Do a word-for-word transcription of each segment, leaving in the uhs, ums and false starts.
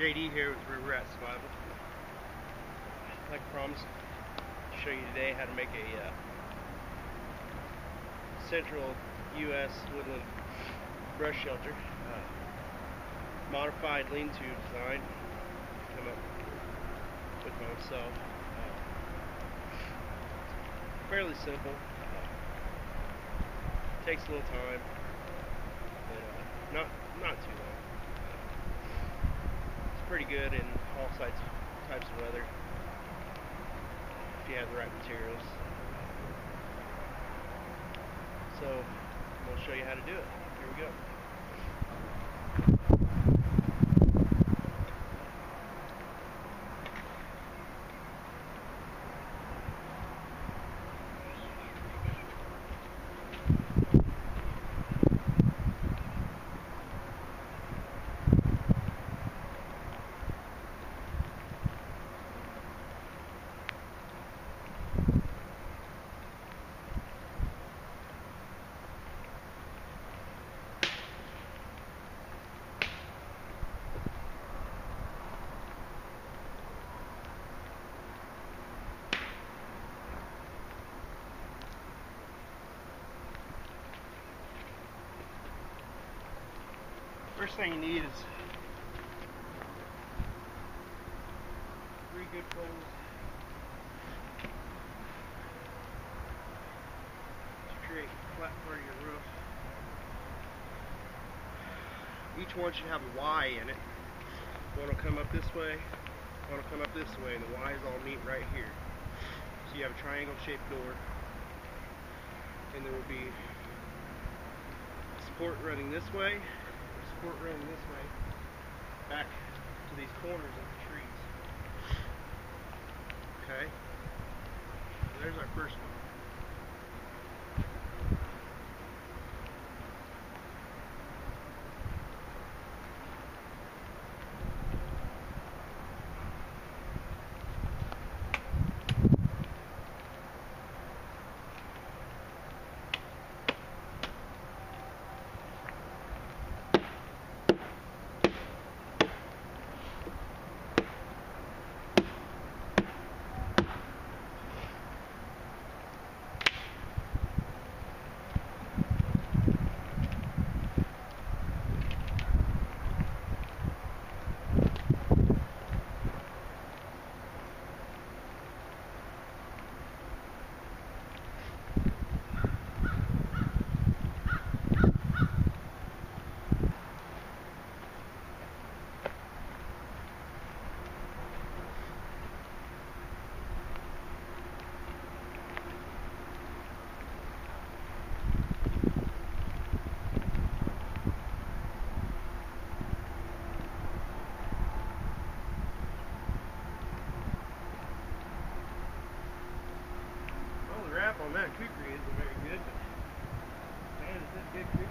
J D here with River Rat Survival. Like I promised, to show you today how to make a uh, central U S woodland brush shelter. Uh, modified lean-to design. Come up with myself. Uh, fairly simple. Uh, takes a little time, but uh, not not too long. It's pretty good in all types types of weather if you have the right materials. So we'll show you how to do it. Here we go. First thing you need is three good poles to create a flat part of your roof. Each one should have a Y in it. One will come up this way, one will come up this way, and the Y's all meet right here. So you have a triangle shaped door, and there will be support running this way, support running this way, back to these corners of the trees. Okay, so there's our first one. On that kukri isn't very good, but man, it's a good kukri.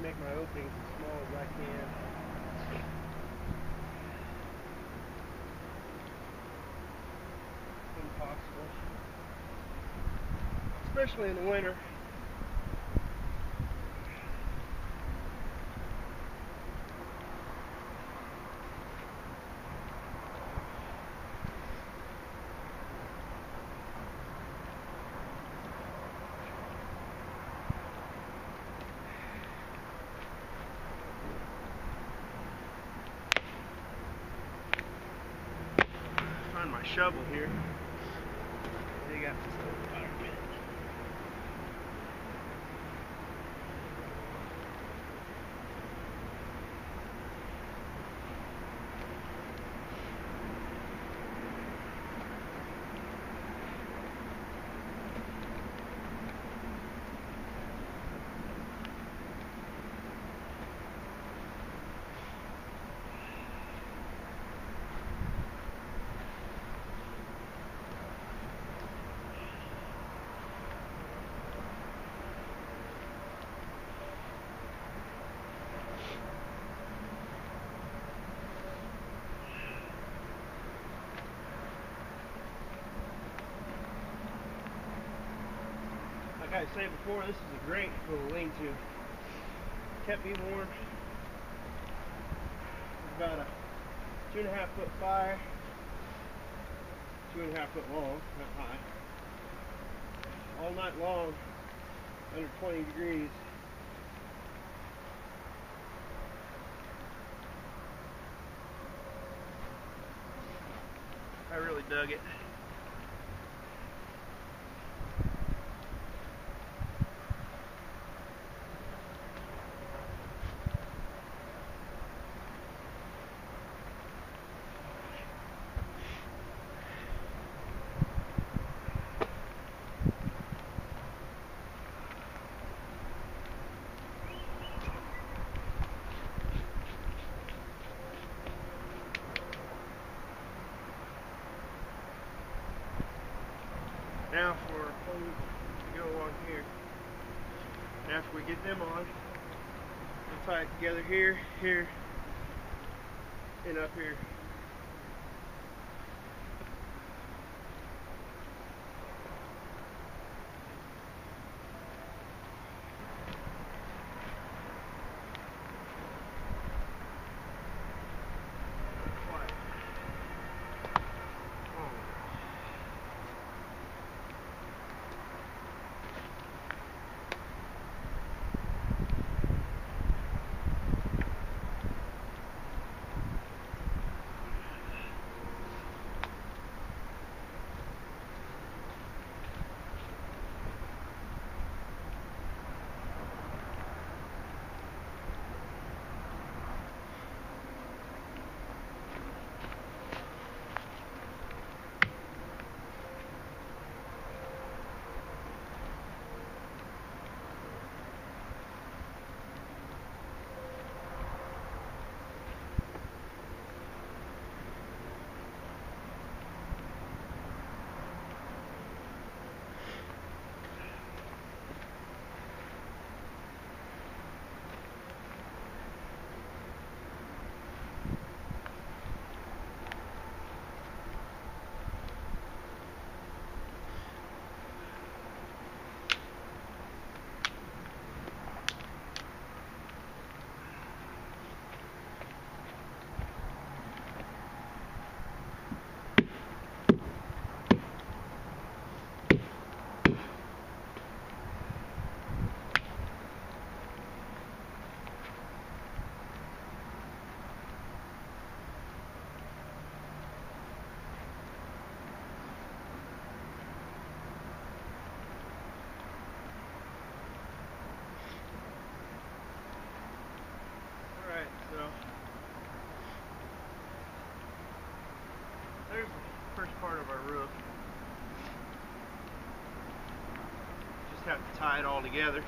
make my openings as small as I can. Impossible. Especially in the winter. Find my shovel here. Dig out this little fire pit. Like I said before, this is a great little lean-to. Kept me warm. It's about a two and a half foot fire, two and a half foot long, not high. All night long, under twenty degrees. I really dug it. Now for our poles to go on here. After we get them on, we'll tie it together here, here, and up here. So there's the first part of our roof. Just have to tie it all together.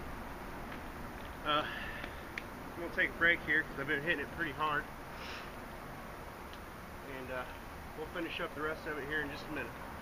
Uh, I'm going to take a break here because I've been hitting it pretty hard. And uh, we'll finish up the rest of it here in just a minute.